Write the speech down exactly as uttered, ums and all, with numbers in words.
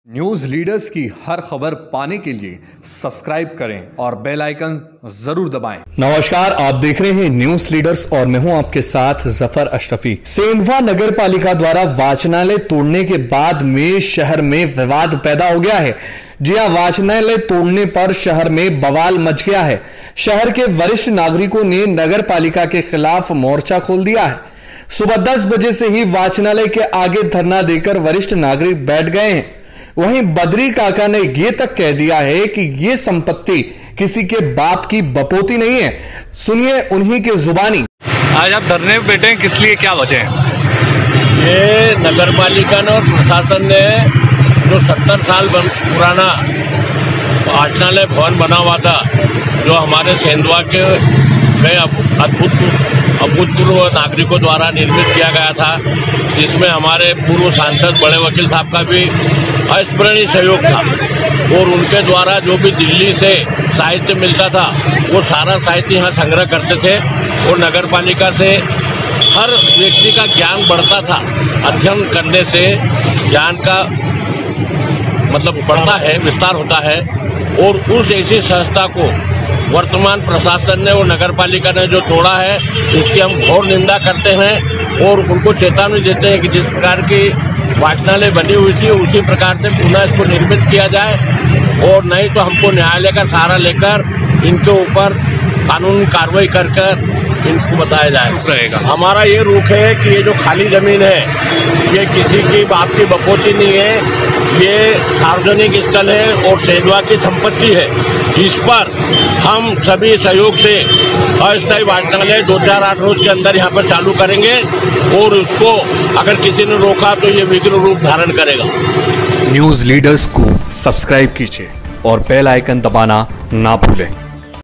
News leaders की हर खबर पाने के लिए सब्सक्राइब करें और बेल आइकन जरूर दबाएं। नमस्कार, आप देख रहे हैं न्यूज लीडर्स और मैं हूं आपके साथ जफर अशरफी। सेंधवा नगर पालिका द्वारा वाचनालय तोड़ने के बाद में शहर में विवाद पैदा हो गया है। जी हां, वाचनालय तोड़ने पर शहर में बवाल मच गया है। शहर के वरिष्ठ नागरिकों ने नगर पालिका के खिलाफ मोर्चा खोल दिया है। सुबह दस बजे से ही वाचनालय के आगे धरना देकर वरिष्ठ नागरिक बैठ गए हैं। वहीं बद्री काका ने यह तक कह दिया है कि यह संपत्ति किसी के बाप की बपोती नहीं है। सुनिए उन्हीं के जुबानी। आज आप धरने पे बैठे हैं, किस लिए, क्या वजह है? ये नगर पालिका ने और प्रशासन ने जो सत्तर साल पुराना वाचनालय भवन बना हुआ था, जो हमारे सेंधवा के में अद्भुत अभूतपूर्व नागरिकों द्वारा निर्मित किया गया था, जिसमें हमारे पूर्व सांसद बड़े वकील साहब का भी अस्मरणीय सहयोग था। और उनके द्वारा जो भी दिल्ली से साहित्य मिलता था, वो सारा साहित्य यहाँ संग्रह करते थे। और नगर पालिका से हर व्यक्ति का ज्ञान बढ़ता था। अध्ययन करने से ज्ञान का मतलब बढ़ता है, विस्तार होता है। और उस ऐसी संस्था को वर्तमान प्रशासन ने और नगर पालिका ने जो तोड़ा है, इसकी हम घोर निंदा करते हैं और उनको चेतावनी देते हैं कि जिस प्रकार की वाचनालय बनी हुई थी, उसी प्रकार से पुनः इसको निर्मित किया जाए। और नहीं तो हमको न्यायालय का सहारा लेकर इनके ऊपर कानूनी कार्रवाई कर कर इनको बताया जाए। रहेगा हमारा ये रुख है कि ये जो खाली जमीन है, ये किसी की बाप की बपोती नहीं है। ये सार्वजनिक स्थल है और सेंधवा की संपत्ति है। इस पर हम सभी सहयोग से अस्थायी वाचनालय दो चार आठ रोज के अंदर यहाँ पर चालू करेंगे। और उसको अगर किसी ने रोका तो ये विग्र रूप धारण करेगा। न्यूज लीडर्स को सब्सक्राइब कीजिए और बेल आइकन दबाना ना भूलें।